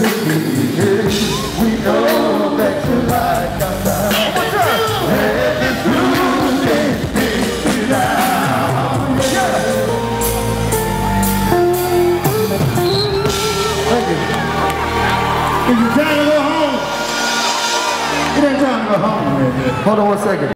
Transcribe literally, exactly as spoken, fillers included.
We know that you like our time. And the blues can't take you down. Thank you. Is it time to go home? It ain't time to go home. Hold on one second.